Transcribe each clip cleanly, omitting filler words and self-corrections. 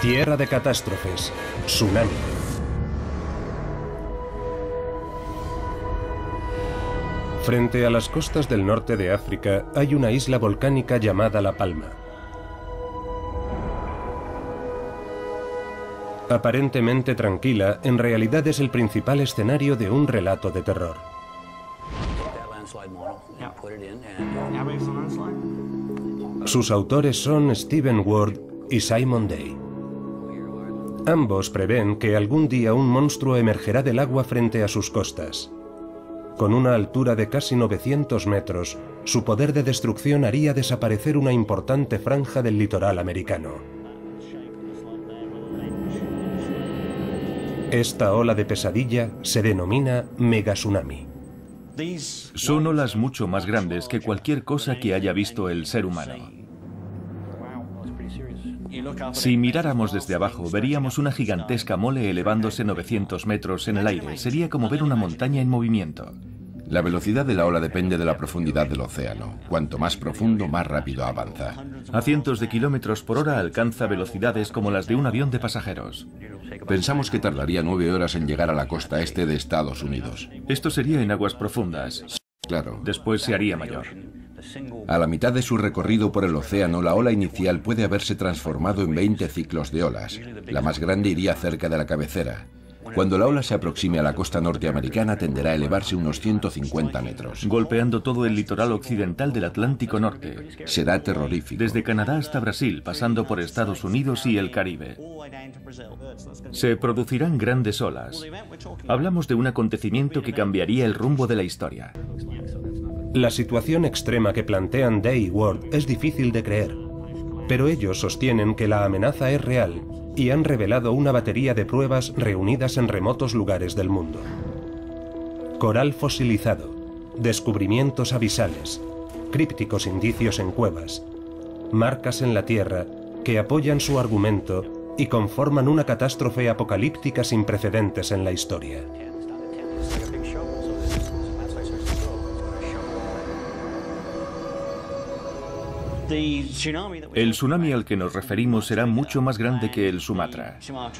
Tierra de catástrofes. Tsunami. Frente a las costas del norte de África hay una isla volcánica llamada La Palma. Aparentemente tranquila, en realidad es el principal escenario de un relato de terror. Sus autores son Stephen Ward y Simon Day. Ambos prevén que algún día un monstruo emergerá del agua frente a sus costas. Con una altura de casi 900 metros, su poder de destrucción haría desaparecer una importante franja del litoral americano. Esta ola de pesadilla se denomina megatsunami. Son olas mucho más grandes que cualquier cosa que haya visto el ser humano. Si miráramos desde abajo, veríamos una gigantesca mole elevándose 900 metros en el aire. Sería como ver una montaña en movimiento. La velocidad de la ola depende de la profundidad del océano. Cuanto más profundo, más rápido avanza. A cientos de kilómetros por hora alcanza velocidades como las de un avión de pasajeros. Pensamos que tardaría 9 horas en llegar a la costa este de Estados Unidos. Esto sería en aguas profundas. Claro. Después se haría mayor. A la mitad de su recorrido por el océano, la ola inicial puede haberse transformado en 20 ciclos de olas. La más grande iría cerca de la cabecera. Cuando la ola se aproxime a la costa norteamericana, tenderá a elevarse unos 150 metros. Golpeando todo el litoral occidental del Atlántico Norte. Será terrorífico. Desde Canadá hasta Brasil, pasando por Estados Unidos y el Caribe. Se producirán grandes olas. Hablamos de un acontecimiento que cambiaría el rumbo de la historia. La situación extrema que plantean Day y Ward es difícil de creer, pero ellos sostienen que la amenaza es real y han revelado una batería de pruebas reunidas en remotos lugares del mundo. Coral fosilizado, descubrimientos abisales, crípticos indicios en cuevas, marcas en la tierra que apoyan su argumento y conforman una catástrofe apocalíptica sin precedentes en la historia. El tsunami al que nos referimos será mucho más grande que el Sumatra.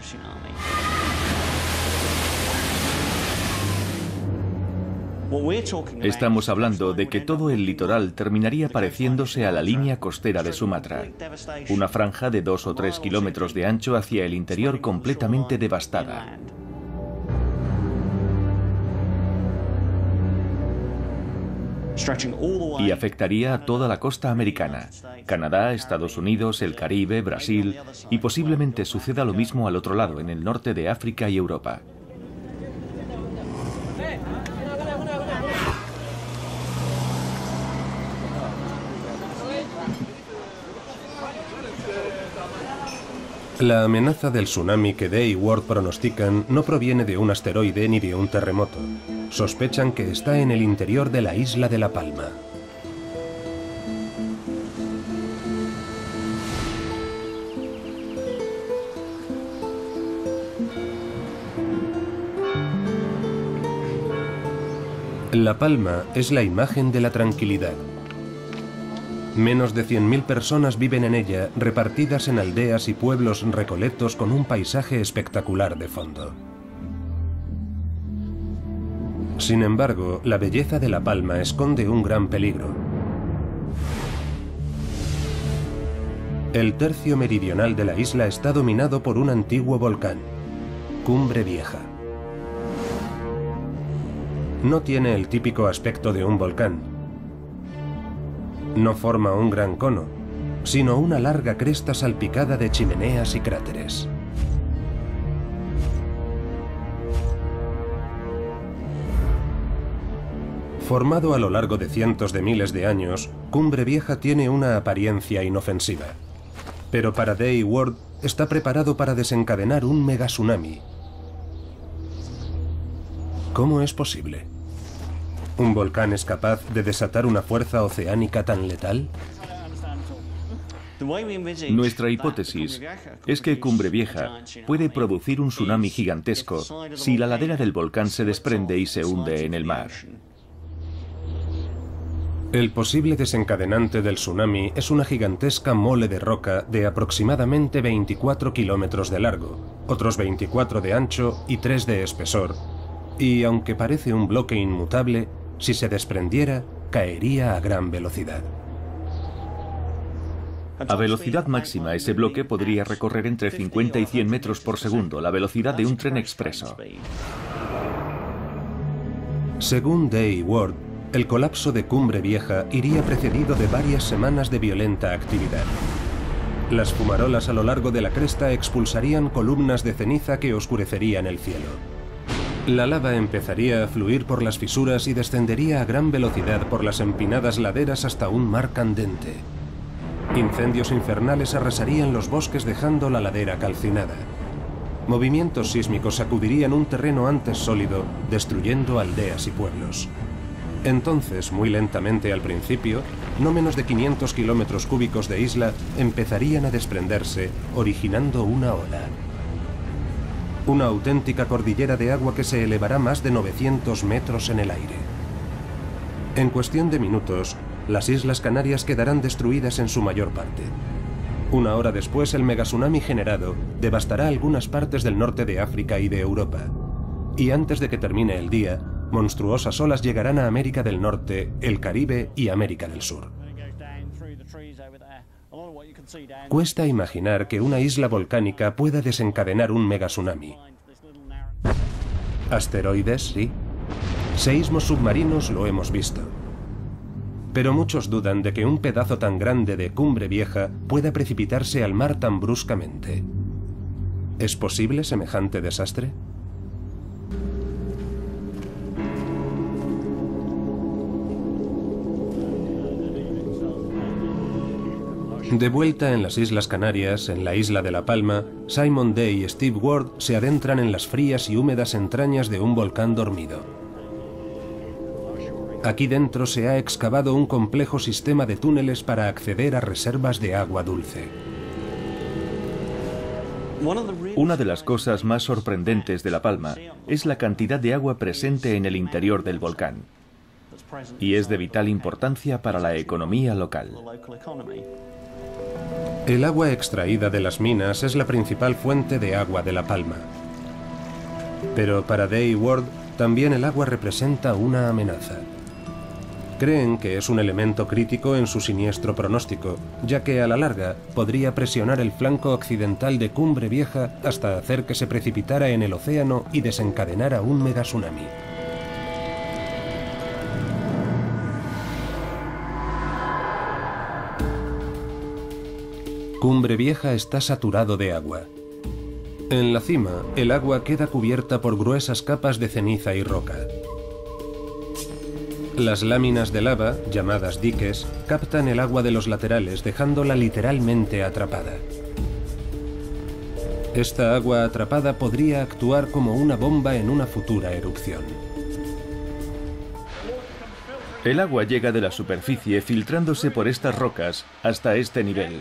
Estamos hablando de que todo el litoral terminaría pareciéndose a la línea costera de Sumatra, una franja de 2 o 3 kilómetros de ancho hacia el interior completamente devastada. Y afectaría a toda la costa americana, Canadá, Estados Unidos, el Caribe, Brasil, y posiblemente suceda lo mismo al otro lado, en el norte de África y Europa. La amenaza del tsunami que Day y Ward pronostican no proviene de un asteroide ni de un terremoto. Sospechan que está en el interior de la isla de La Palma. La Palma es la imagen de la tranquilidad. Menos de 100.000 personas viven en ella, repartidas en aldeas y pueblos recoletos con un paisaje espectacular de fondo. Sin embargo, la belleza de La Palma esconde un gran peligro. El tercio meridional de la isla está dominado por un antiguo volcán, Cumbre Vieja. No tiene el típico aspecto de un volcán. No forma un gran cono, sino una larga cresta salpicada de chimeneas y cráteres. Formado a lo largo de cientos de miles de años, Cumbre Vieja tiene una apariencia inofensiva. Pero para Day y Ward está preparado para desencadenar un megatsunami. ¿Cómo es posible? ¿Un volcán es capaz de desatar una fuerza oceánica tan letal? Nuestra hipótesis es que Cumbre Vieja puede producir un tsunami gigantesco si la ladera del volcán se desprende y se hunde en el mar. El posible desencadenante del tsunami es una gigantesca mole de roca de aproximadamente 24 kilómetros de largo, otros 24 de ancho y 3 de espesor, y aunque parece un bloque inmutable, si se desprendiera, caería a gran velocidad. A velocidad máxima, ese bloque podría recorrer entre 50 y 100 metros por segundo, la velocidad de un tren expreso. Según Day Ward, el colapso de Cumbre Vieja iría precedido de varias semanas de violenta actividad. Las fumarolas a lo largo de la cresta expulsarían columnas de ceniza que oscurecerían el cielo. La lava empezaría a fluir por las fisuras y descendería a gran velocidad por las empinadas laderas hasta un mar candente. Incendios infernales arrasarían los bosques dejando la ladera calcinada. Movimientos sísmicos sacudirían un terreno antes sólido, destruyendo aldeas y pueblos. Entonces, muy lentamente al principio, no menos de 500 kilómetros cúbicos de isla empezarían a desprenderse, originando una ola. Una auténtica cordillera de agua que se elevará más de 900 metros en el aire. En cuestión de minutos, las Islas Canarias quedarán destruidas en su mayor parte. Una hora después, el megatsunami generado devastará algunas partes del norte de África y de Europa. Y antes de que termine el día, monstruosas olas llegarán a América del Norte, el Caribe y América del Sur. Cuesta imaginar que una isla volcánica pueda desencadenar un megatsunami. Asteroides, sí. Seísmos submarinos lo hemos visto. Pero muchos dudan de que un pedazo tan grande de Cumbre Vieja pueda precipitarse al mar tan bruscamente. ¿Es posible semejante desastre? De vuelta en las Islas Canarias, en la isla de La Palma, Simon Day y Steve Ward se adentran en las frías y húmedas entrañas de un volcán dormido. Aquí dentro se ha excavado un complejo sistema de túneles para acceder a reservas de agua dulce. Una de las cosas más sorprendentes de La Palma es la cantidad de agua presente en el interior del volcán, y es de vital importancia para la economía local. El agua extraída de las minas es la principal fuente de agua de La Palma. Pero para Day Ward, también el agua representa una amenaza. Creen que es un elemento crítico en su siniestro pronóstico, ya que a la larga podría presionar el flanco occidental de Cumbre Vieja hasta hacer que se precipitara en el océano y desencadenara un megatsunami. Cumbre Vieja está saturado de agua. En la cima, el agua queda cubierta por gruesas capas de ceniza y roca. Las láminas de lava, llamadas diques, captan el agua de los laterales, dejándola literalmente atrapada. Esta agua atrapada podría actuar como una bomba en una futura erupción. El agua llega de la superficie filtrándose por estas rocas hasta este nivel.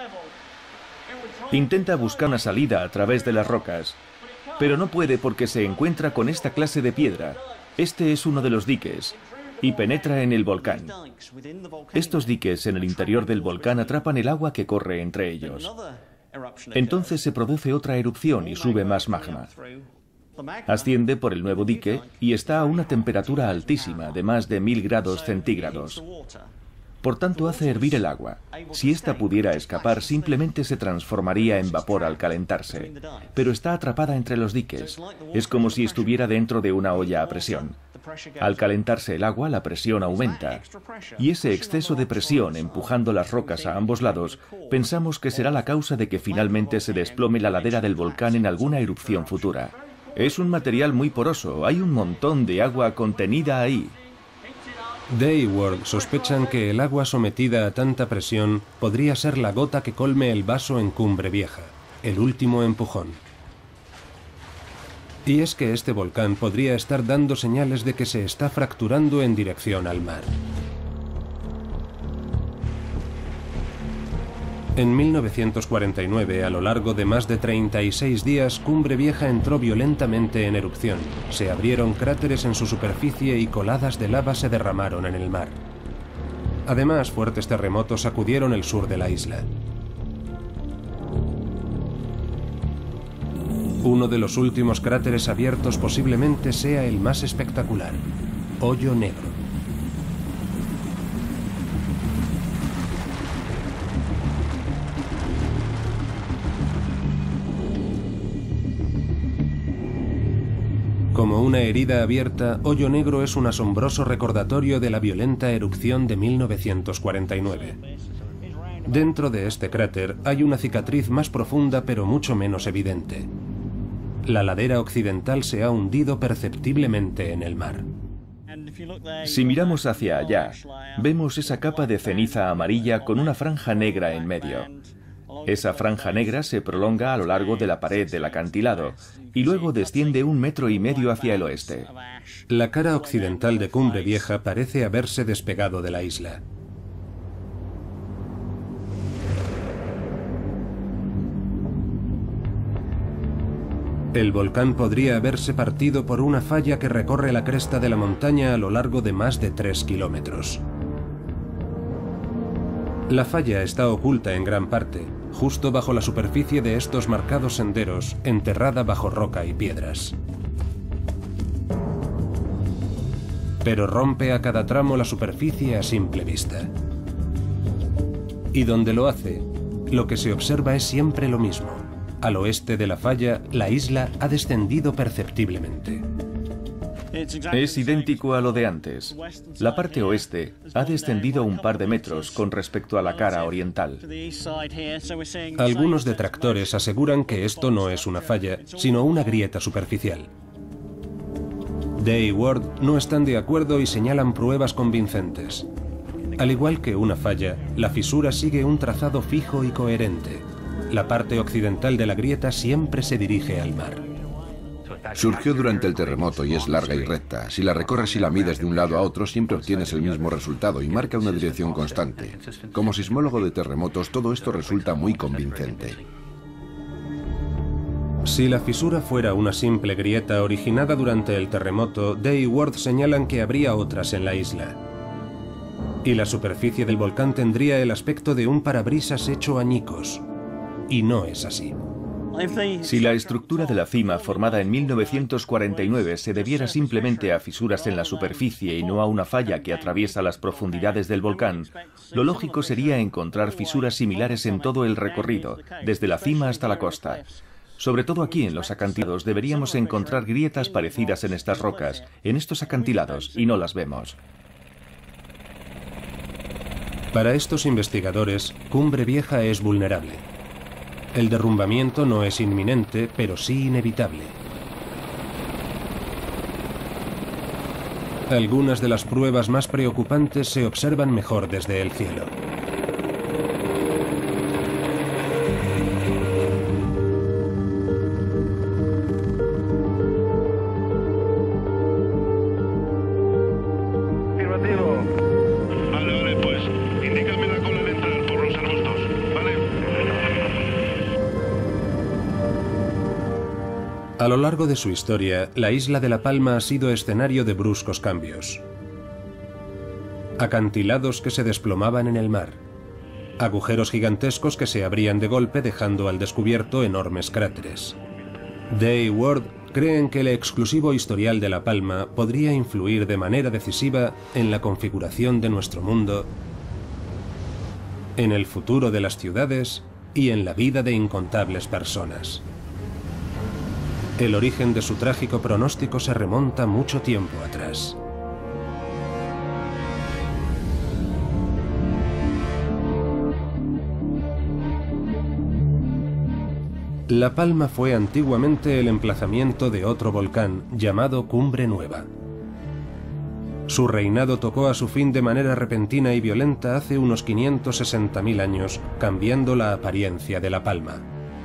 Intenta buscar una salida a través de las rocas, pero no puede porque se encuentra con esta clase de piedra. Este es uno de los diques y penetra en el volcán. Estos diques en el interior del volcán atrapan el agua que corre entre ellos. Entonces se produce otra erupción y sube más magma. Asciende por el nuevo dique y está a una temperatura altísima de más de 1000 grados centígrados. Por tanto, hace hervir el agua. Si ésta pudiera escapar, simplemente se transformaría en vapor al calentarse. Pero está atrapada entre los diques. Es como si estuviera dentro de una olla a presión. Al calentarse el agua, la presión aumenta. Y ese exceso de presión empujando las rocas a ambos lados, pensamos que será la causa de que finalmente se desplome la ladera del volcán en alguna erupción futura. Es un material muy poroso. Hay un montón de agua contenida ahí. Day y Ward sospechan que el agua sometida a tanta presión podría ser la gota que colme el vaso en Cumbre Vieja, el último empujón. Y es que este volcán podría estar dando señales de que se está fracturando en dirección al mar. En 1949, a lo largo de más de 36 días, Cumbre Vieja entró violentamente en erupción. Se abrieron cráteres en su superficie y coladas de lava se derramaron en el mar. Además, fuertes terremotos sacudieron el sur de la isla. Uno de los últimos cráteres abiertos posiblemente sea el más espectacular, Hoyo Negro. Como una herida abierta, Hoyo Negro es un asombroso recordatorio de la violenta erupción de 1949. Dentro de este cráter hay una cicatriz más profunda pero mucho menos evidente. La ladera occidental se ha hundido perceptiblemente en el mar. Si miramos hacia allá, vemos esa capa de ceniza amarilla con una franja negra en medio. Esa franja negra se prolonga a lo largo de la pared del acantilado y luego desciende 1,5 metros hacia el oeste. La cara occidental de Cumbre Vieja parece haberse despegado de la isla. El volcán podría haberse partido por una falla que recorre la cresta de la montaña a lo largo de más de 3 kilómetros. La falla está oculta en gran parte, justo bajo la superficie de estos marcados senderos, enterrada bajo roca y piedras. Pero rompe a cada tramo la superficie a simple vista. Y donde lo hace, lo que se observa es siempre lo mismo. Al oeste de la falla, la isla ha descendido perceptiblemente. Es idéntico a lo de antes. La parte oeste ha descendido un par de metros con respecto a la cara oriental. Algunos detractores aseguran que esto no es una falla, sino una grieta superficial. Day y Ward no están de acuerdo y señalan pruebas convincentes. Al igual que una falla, la fisura sigue un trazado fijo y coherente. La parte occidental de la grieta siempre se dirige al mar. Surgió durante el terremoto y es larga y recta. Si la recorres y la mides de un lado a otro, siempre obtienes el mismo resultado y marca una dirección constante. Como sismólogo de terremotos, todo esto resulta muy convincente. Si la fisura fuera una simple grieta originada durante el terremoto, Day y Ward señalan que habría otras en la isla. Y la superficie del volcán tendría el aspecto de un parabrisas hecho añicos. Y no es así. Si la estructura de la cima formada en 1949 se debiera simplemente a fisuras en la superficie y no a una falla que atraviesa las profundidades del volcán, lo lógico sería encontrar fisuras similares en todo el recorrido, desde la cima hasta la costa. Sobre todo aquí en los acantilados deberíamos encontrar grietas parecidas en estas rocas, en estos acantilados, y no las vemos. Para estos investigadores, Cumbre Vieja es vulnerable. El derrumbamiento no es inminente, pero sí inevitable. Algunas de las pruebas más preocupantes se observan mejor desde el cielo. Vale, pues indícame la cola de entrar por los arbustos, ¿vale? A lo largo de su historia, la isla de La Palma ha sido escenario de bruscos cambios. Acantilados que se desplomaban en el mar. Agujeros gigantescos que se abrían de golpe dejando al descubierto enormes cráteres. Day y Ward creen que el exclusivo historial de La Palma podría influir de manera decisiva en la configuración de nuestro mundo, en el futuro de las ciudades y en la vida de incontables personas. El origen de su trágico pronóstico se remonta mucho tiempo atrás. La Palma fue antiguamente el emplazamiento de otro volcán llamado Cumbre Nueva. Su reinado tocó a su fin de manera repentina y violenta hace unos 560.000 años, cambiando la apariencia de La Palma.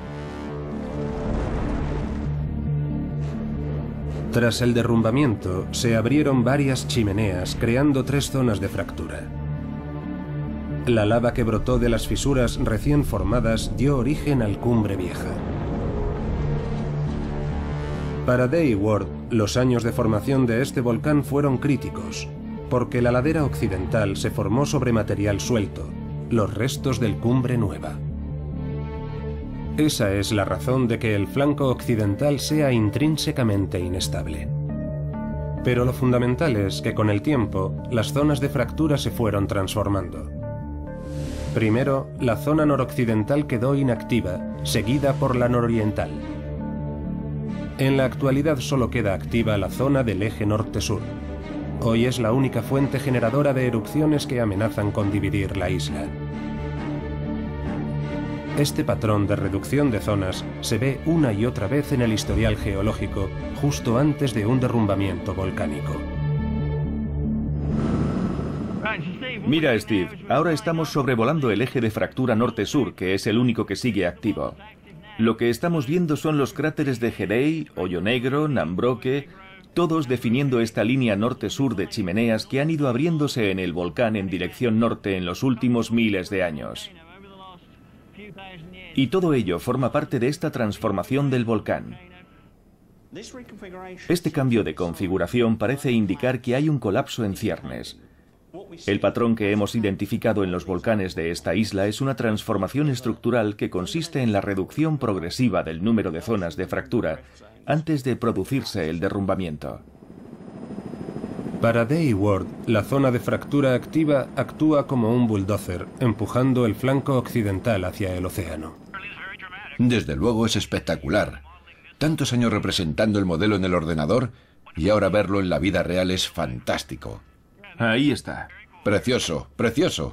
Tras el derrumbamiento, se abrieron varias chimeneas, creando 3 zonas de fractura. La lava que brotó de las fisuras recién formadas dio origen al Cumbre Vieja. Para Day y Ward, los años de formación de este volcán fueron críticos. porque la ladera occidental se formó sobre material suelto, los restos del Cumbre Nueva. Esa es la razón de que el flanco occidental sea intrínsecamente inestable. Pero lo fundamental es que con el tiempo, las zonas de fractura se fueron transformando. Primero, la zona noroccidental quedó inactiva, seguida por la nororiental. En la actualidad solo queda activa la zona del eje norte-sur. Hoy es la única fuente generadora de erupciones que amenazan con dividir la isla. Este patrón de reducción de zonas se ve una y otra vez en el historial geológico, justo antes de un derrumbamiento volcánico. Mira, Steve, ahora estamos sobrevolando el eje de fractura norte-sur, que es el único que sigue activo. Lo que estamos viendo son los cráteres de Hedei, Hoyo Negro, Nambroque, todos definiendo esta línea norte-sur de chimeneas que han ido abriéndose en el volcán en dirección norte en los últimos miles de años. Y todo ello forma parte de esta transformación del volcán. Este cambio de configuración parece indicar que hay un colapso en ciernes. El patrón que hemos identificado en los volcanes de esta isla es una transformación estructural que consiste en la reducción progresiva del número de zonas de fractura antes de producirse el derrumbamiento. Para Day Ward, la zona de fractura activa actúa como un bulldozer, empujando el flanco occidental hacia el océano. Desde luego es espectacular. Tantos años representando el modelo en el ordenador y ahora verlo en la vida real es fantástico. Ahí está. Precioso, precioso.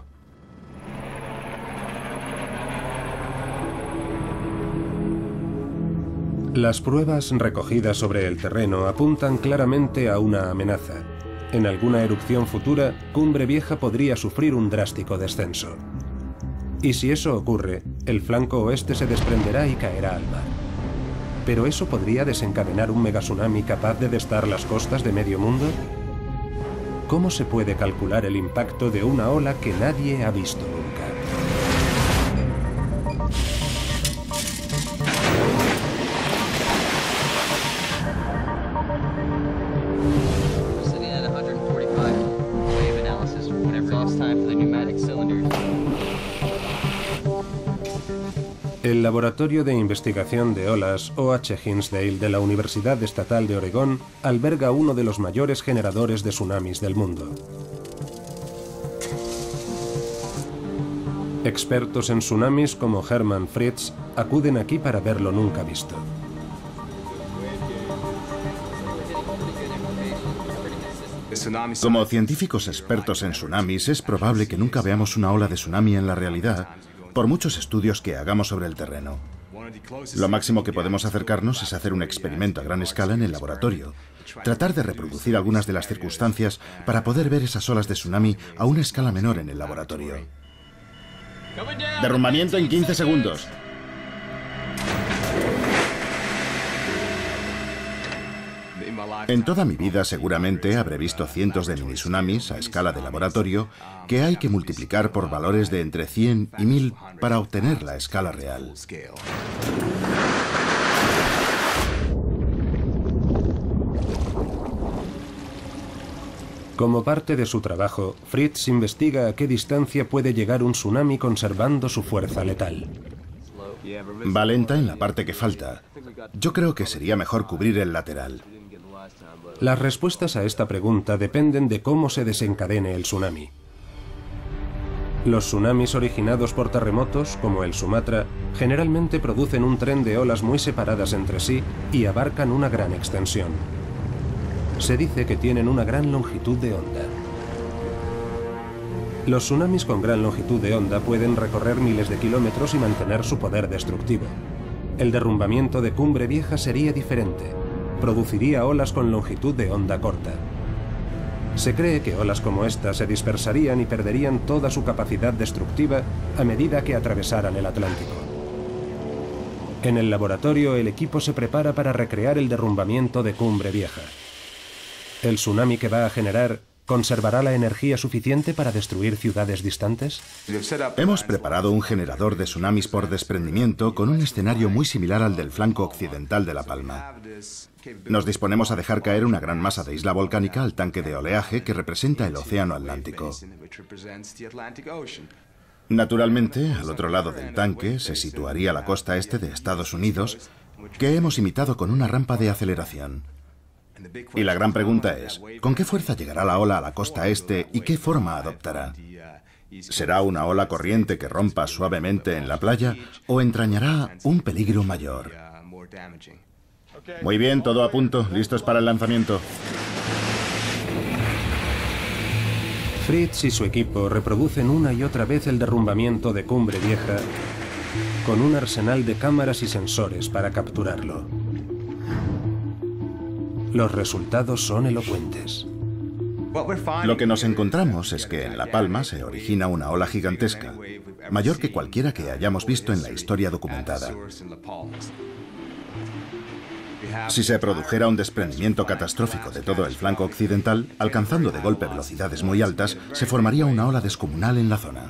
Las pruebas recogidas sobre el terreno apuntan claramente a una amenaza. En alguna erupción futura, Cumbre Vieja podría sufrir un drástico descenso. Y si eso ocurre, el flanco oeste se desprenderá y caerá al mar. ¿Pero eso podría desencadenar un megatsunami capaz de destar las costas de medio mundo? ¿Cómo se puede calcular el impacto de una ola que nadie ha visto nunca? El Laboratorio de Investigación de Olas O.H. Hinsdale de la Universidad Estatal de Oregón alberga uno de los mayores generadores de tsunamis del mundo. Expertos en tsunamis como Hermann Fritz acuden aquí para ver lo nunca visto. Como científicos expertos en tsunamis, es probable que nunca veamos una ola de tsunami en la realidad, por muchos estudios que hagamos sobre el terreno. Lo máximo que podemos acercarnos es hacer un experimento a gran escala en el laboratorio, tratar de reproducir algunas de las circunstancias para poder ver esas olas de tsunami a una escala menor en el laboratorio. Derrumbamiento en 15 segundos. En toda mi vida seguramente habré visto cientos de mini tsunamis a escala de laboratorio que hay que multiplicar por valores de entre 100 y 1000 para obtener la escala real. Como parte de su trabajo, Fritz investiga a qué distancia puede llegar un tsunami conservando su fuerza letal. Va lenta en la parte que falta. Yo creo que sería mejor cubrir el lateral. Las respuestas a esta pregunta dependen de cómo se desencadene el tsunami. Los tsunamis originados por terremotos, como el Sumatra, generalmente producen un tren de olas muy separadas entre sí y abarcan una gran extensión. Se dice que tienen una gran longitud de onda. Los tsunamis con gran longitud de onda pueden recorrer miles de kilómetros y mantener su poder destructivo. El derrumbamiento de Cumbre Vieja sería diferente. Produciría olas con longitud de onda corta. Se cree que olas como esta se dispersarían y perderían toda su capacidad destructiva a medida que atravesaran el Atlántico. En el laboratorio, el equipo se prepara para recrear el derrumbamiento de Cumbre Vieja. El tsunami que va a generar ¿Conservará la energía suficiente para destruir ciudades distantes? Hemos preparado un generador de tsunamis por desprendimiento con un escenario muy similar al del flanco occidental de La Palma. Nos disponemos a dejar caer una gran masa de isla volcánica al tanque de oleaje que representa el Océano Atlántico. Naturalmente, al otro lado del tanque se situaría la costa este de Estados Unidos, que hemos imitado con una rampa de aceleración. Y la gran pregunta es, ¿con qué fuerza llegará la ola a la costa este y qué forma adoptará? ¿Será una ola corriente que rompa suavemente en la playa o entrañará un peligro mayor? Muy bien, todo a punto, listos para el lanzamiento. Fritz y su equipo reproducen una y otra vez el derrumbamiento de Cumbre Vieja con un arsenal de cámaras y sensores para capturarlo. Los resultados son elocuentes. Lo que nos encontramos es que en La Palma se origina una ola gigantesca, mayor que cualquiera que hayamos visto en la historia documentada. Si se produjera un desprendimiento catastrófico de todo el flanco occidental, alcanzando de golpe velocidades muy altas, se formaría una ola descomunal en la zona.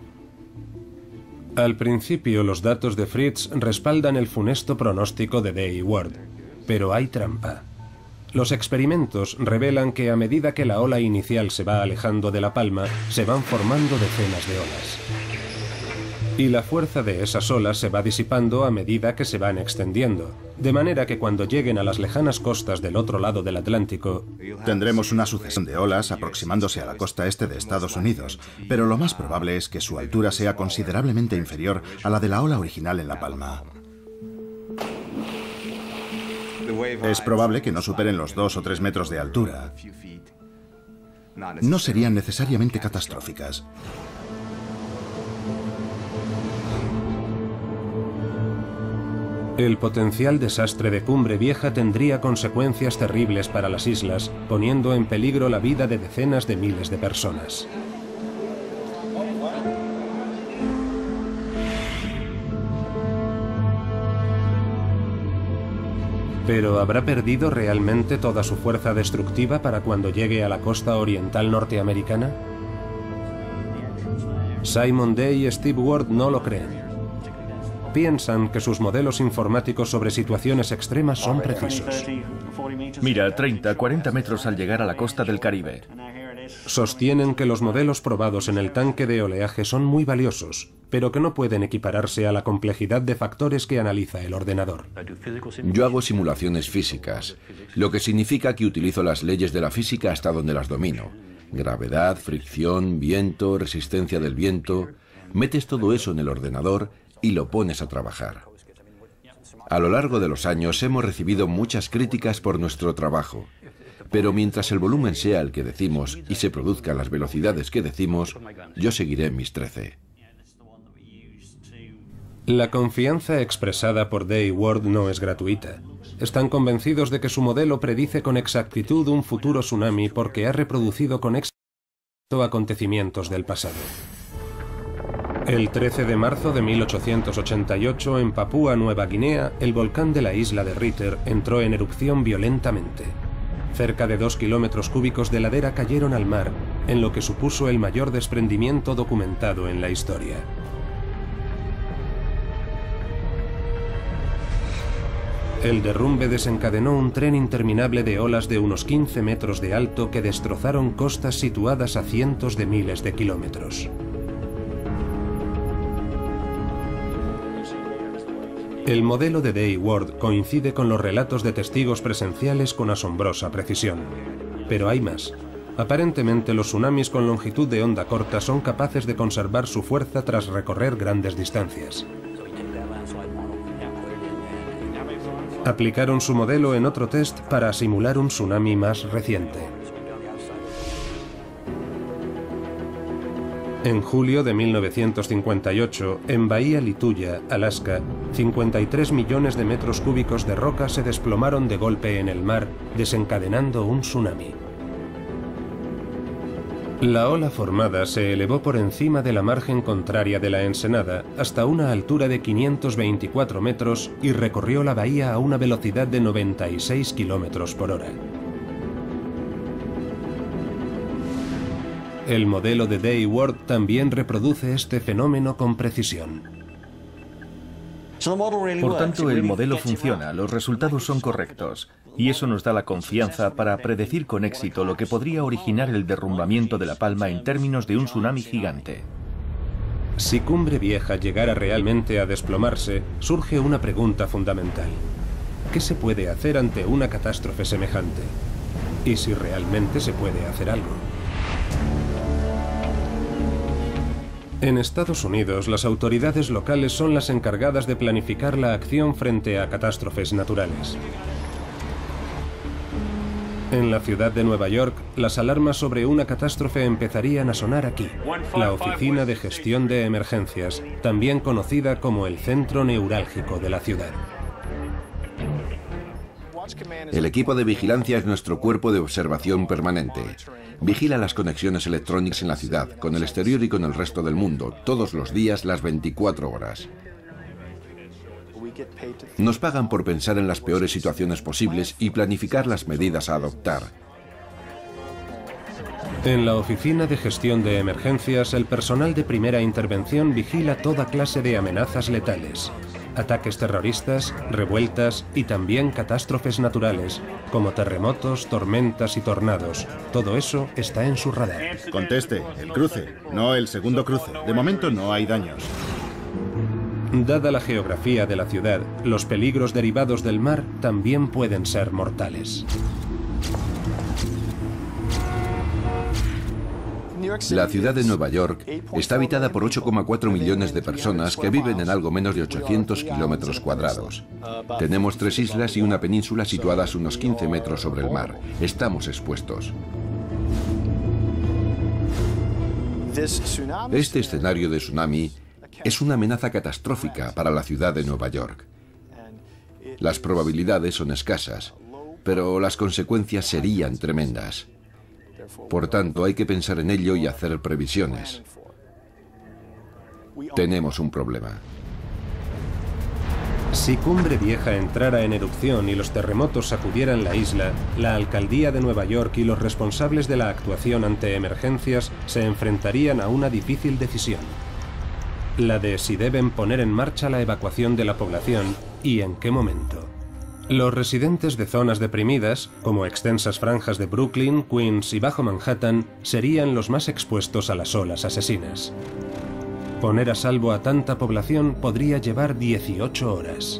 Al principio, los datos de Fritz respaldan el funesto pronóstico de Day Ward, pero hay trampa. Los experimentos revelan que a medida que la ola inicial se va alejando de La Palma, se van formando decenas de olas. Y la fuerza de esas olas se va disipando a medida que se van extendiendo, de manera que cuando lleguen a las lejanas costas del otro lado del Atlántico, tendremos una sucesión de olas aproximándose a la costa este de Estados Unidos, pero lo más probable es que su altura sea considerablemente inferior a la de la ola original en La Palma. Es probable que no superen los 2 o 3 metros de altura. No serían necesariamente catastróficas. el potencial desastre de Cumbre Vieja tendría consecuencias terribles para las islas, poniendo en peligro la vida de decenas de miles de personas. ¿Pero habrá perdido realmente toda su fuerza destructiva para cuando llegue a la costa oriental norteamericana? Simon Day y Steve Ward no lo creen. Piensan que sus modelos informáticos sobre situaciones extremas son precisos. Mira, 30, 40 metros al llegar a la costa del Caribe. Sostienen que los modelos probados en el tanque de oleaje son muy valiosos, pero que no pueden equipararse a la complejidad de factores que analiza el ordenador. Yo hago simulaciones físicas, lo que significa que utilizo las leyes de la física hasta donde las domino. Gravedad, fricción, viento, resistencia del viento. Metes todo eso en el ordenador y lo pones a trabajar. A lo largo de los años hemos recibido muchas críticas por nuestro trabajo, pero mientras el volumen sea el que decimos y se produzcan las velocidades que decimos, yo seguiré en mis 13. La confianza expresada por Day Ward no es gratuita. Están convencidos de que su modelo predice con exactitud un futuro tsunami porque ha reproducido con éxito acontecimientos del pasado. El 13 de marzo de 1888, en Papúa Nueva Guinea, el volcán de la isla de Ritter entró en erupción violentamente. Cerca de 2 kilómetros cúbicos de ladera cayeron al mar, en lo que supuso el mayor desprendimiento documentado en la historia. El derrumbe desencadenó un tren interminable de olas de unos 15 metros de alto que destrozaron costas situadas a cientos de miles de kilómetros. El modelo de Day Ward coincide con los relatos de testigos presenciales con asombrosa precisión. Pero hay más. Aparentemente los tsunamis con longitud de onda corta son capaces de conservar su fuerza tras recorrer grandes distancias. Aplicaron su modelo en otro test para simular un tsunami más reciente. En julio de 1958, en Bahía Lituya, Alaska, 53 millones de metros cúbicos de roca se desplomaron de golpe en el mar, desencadenando un tsunami. La ola formada se elevó por encima de la margen contraria de la ensenada hasta una altura de 524 metros y recorrió la bahía a una velocidad de 96 kilómetros por hora. El modelo de Day Ward también reproduce este fenómeno con precisión. Por tanto, el modelo funciona, los resultados son correctos, y eso nos da la confianza para predecir con éxito lo que podría originar el derrumbamiento de La Palma en términos de un tsunami gigante. Si Cumbre Vieja llegara realmente a desplomarse, surge una pregunta fundamental. ¿Qué se puede hacer ante una catástrofe semejante? ¿Y si realmente se puede hacer algo? En Estados Unidos, las autoridades locales son las encargadas de planificar la acción frente a catástrofes naturales. En la ciudad de Nueva York, las alarmas sobre una catástrofe empezarían a sonar aquí, la Oficina de Gestión de Emergencias, también conocida como el centro neurálgico de la ciudad. El equipo de vigilancia es nuestro cuerpo de observación permanente. Vigila las conexiones electrónicas en la ciudad, con el exterior y con el resto del mundo, todos los días, las 24 horas. Nos pagan por pensar en las peores situaciones posibles y planificar las medidas a adoptar. En la Oficina de Gestión de Emergencias, el personal de primera intervención vigila toda clase de amenazas letales. Ataques terroristas, revueltas y también catástrofes naturales, como terremotos, tormentas y tornados. Todo eso está en su radar. Conteste, el cruce, no el segundo cruce. De momento no hay daños. Dada la geografía de la ciudad, los peligros derivados del mar también pueden ser mortales. La ciudad de Nueva York está habitada por 8,4 millones de personas que viven en algo menos de 800 kilómetros cuadrados. Tenemos 3 islas y una península situadas unos 15 metros sobre el mar. Estamos expuestos. Este escenario de tsunami es una amenaza catastrófica para la ciudad de Nueva York. Las probabilidades son escasas, pero las consecuencias serían tremendas. Por tanto, hay que pensar en ello y hacer previsiones. Tenemos un problema. Si Cumbre Vieja entrara en erupción y los terremotos sacudieran la isla, la alcaldía de Nueva York y los responsables de la actuación ante emergencias se enfrentarían a una difícil decisión. La de si deben poner en marcha la evacuación de la población y en qué momento. Los residentes de zonas deprimidas, como extensas franjas de Brooklyn, Queens y Bajo Manhattan, serían los más expuestos a las olas asesinas. Poner a salvo a tanta población podría llevar 18 horas.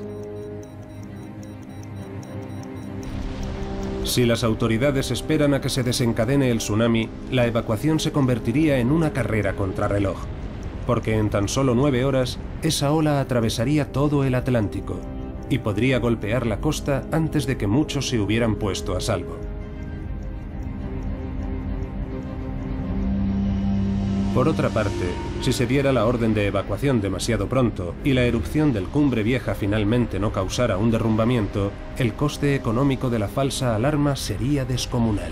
Si las autoridades esperan a que se desencadene el tsunami, la evacuación se convertiría en una carrera contrarreloj, porque en tan solo 9 horas, esa ola atravesaría todo el Atlántico y podría golpear la costa antes de que muchos se hubieran puesto a salvo. Por otra parte, si se diera la orden de evacuación demasiado pronto y la erupción del Cumbre Vieja finalmente no causara un derrumbamiento, el coste económico de la falsa alarma sería descomunal.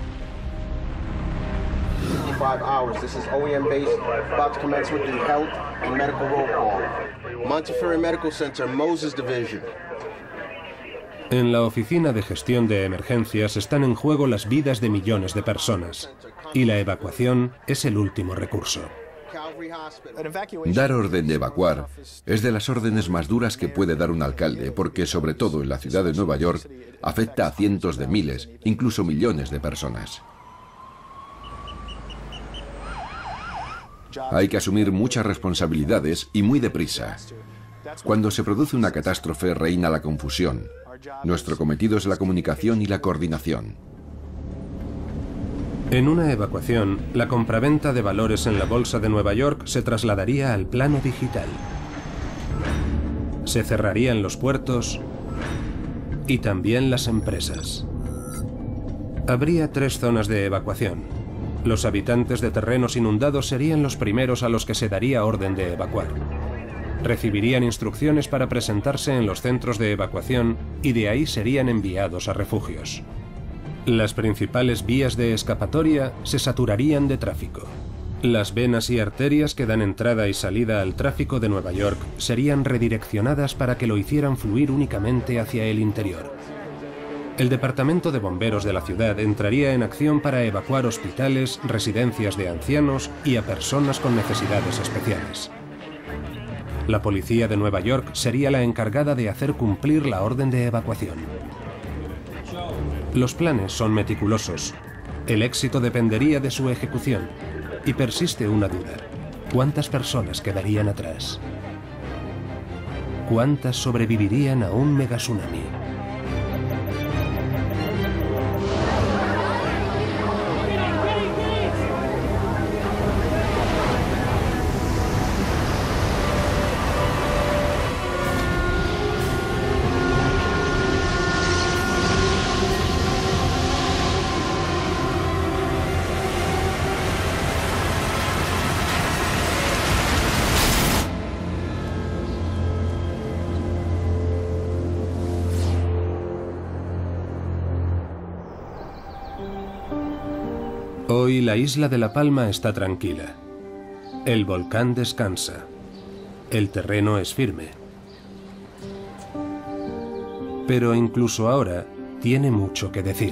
5 hours. This is OEM-based, about to commence with the health and medical roll call. Montefiore Medical Center, Moses Division. En la Oficina de Gestión de Emergencias están en juego las vidas de millones de personas, y la evacuación es el último recurso. Dar orden de evacuar es de las órdenes más duras que puede dar un alcalde, porque sobre todo en la ciudad de Nueva York afecta a cientos de miles, incluso millones de personas. Hay que asumir muchas responsabilidades y muy deprisa. Cuando se produce una catástrofe reina la confusión. Nuestro cometido es la comunicación y la coordinación. En una evacuación, la compraventa de valores en la Bolsa de Nueva York se trasladaría al plano digital. Se cerrarían los puertos y también las empresas. Habría 3 zonas de evacuación. Los habitantes de terrenos inundados serían los primeros a los que se daría orden de evacuar. Recibirían instrucciones para presentarse en los centros de evacuación y de ahí serían enviados a refugios. Las principales vías de escapatoria se saturarían de tráfico. Las venas y arterias que dan entrada y salida al tráfico de Nueva York serían redireccionadas para que lo hicieran fluir únicamente hacia el interior. El departamento de bomberos de la ciudad entraría en acción para evacuar hospitales, residencias de ancianos y a personas con necesidades especiales. La policía de Nueva York sería la encargada de hacer cumplir la orden de evacuación. Los planes son meticulosos. El éxito dependería de su ejecución. Y persiste una duda. ¿Cuántas personas quedarían atrás? ¿Cuántas sobrevivirían a un megatsunami? Hoy la isla de La Palma está tranquila. El volcán descansa. El terreno es firme. Pero incluso ahora tiene mucho que decir.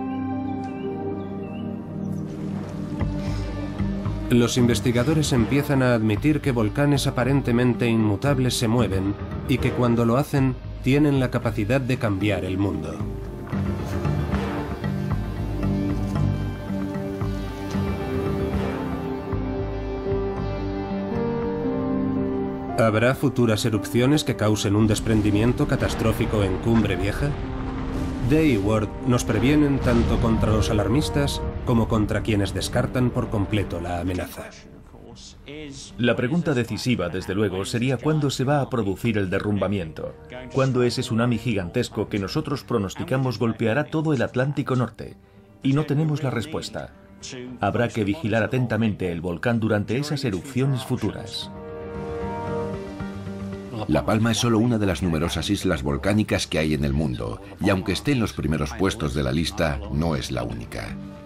Los investigadores empiezan a admitir que volcanes aparentemente inmutables se mueven y que cuando lo hacen tienen la capacidad de cambiar el mundo. ¿Habrá futuras erupciones que causen un desprendimiento catastrófico en Cumbre Vieja? Day y Ward nos previenen tanto contra los alarmistas como contra quienes descartan por completo la amenaza. La pregunta decisiva, desde luego, sería cuándo se va a producir el derrumbamiento. Cuándo ese tsunami gigantesco que nosotros pronosticamos golpeará todo el Atlántico Norte. Y no tenemos la respuesta. Habrá que vigilar atentamente el volcán durante esas erupciones futuras. La Palma es solo una de las numerosas islas volcánicas que hay en el mundo, y aunque esté en los primeros puestos de la lista, no es la única.